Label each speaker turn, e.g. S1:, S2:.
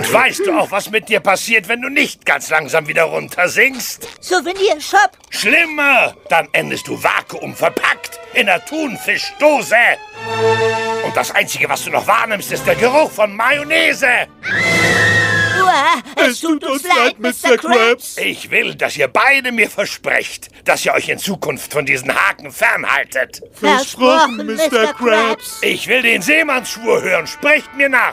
S1: Und weißt du auch, was mit dir passiert, wenn du nicht ganz langsam wieder runtersinkst?
S2: Souvenirshop.
S1: Schlimmer! Dann endest du vakuumverpackt in der Thunfischdose. Und das Einzige, was du noch wahrnimmst, ist der Geruch von Mayonnaise.
S2: Es tut uns leid, Mr. Krabs.
S1: Ich will, dass ihr beide mir versprecht, dass ihr euch in Zukunft von diesen Haken fernhaltet.
S2: Versprochen, Mr. Krabs.
S1: Ich will den Seemannsschwur hören. Sprecht mir nach.